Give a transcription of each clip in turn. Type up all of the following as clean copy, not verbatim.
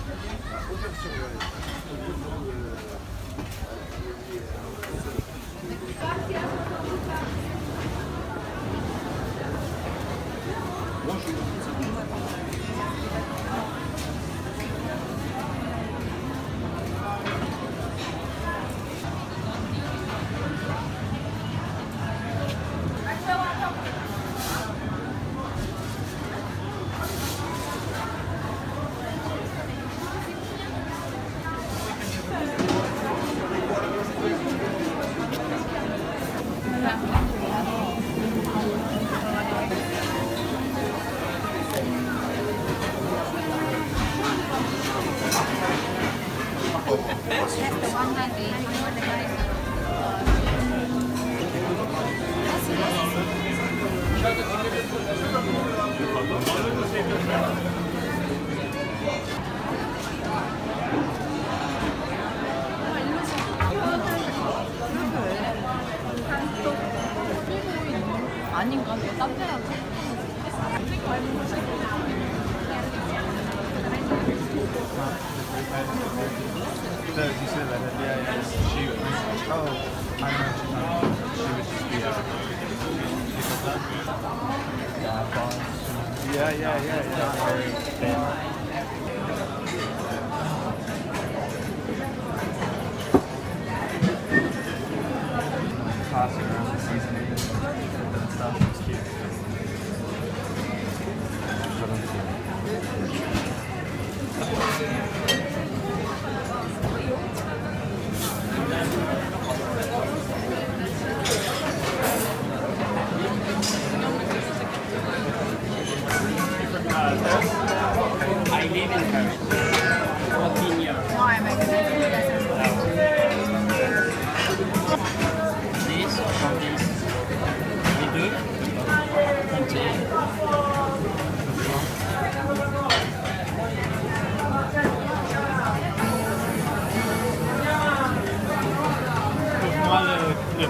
아닌가? 내가 딴 데라도. So you said that she was. Oh, I know she would just be yeah. Very thin. Toss it around the seasoning and stuff. It's cute. I live in Paris. 14 years. This, from this. Les deux. Comptez. Moi, le...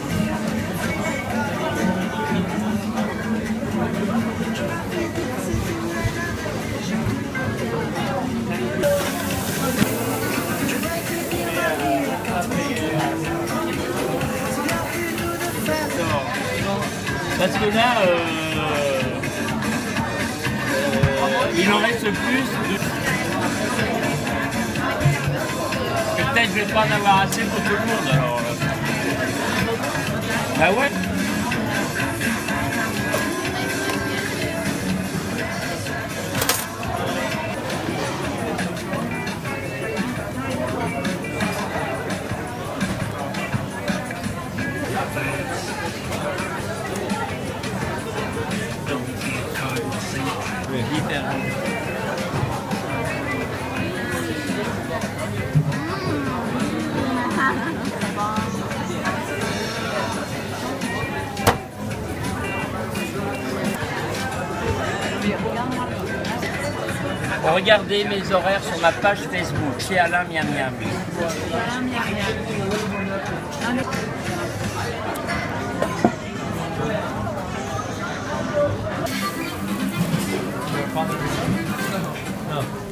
Parce que là, il en reste plus. Peut-être je vais pas en avoir assez pour tout le monde alors. Bah ouais. Regardez mes horaires sur ma page Facebook, Chez Alain Miam Miam. No.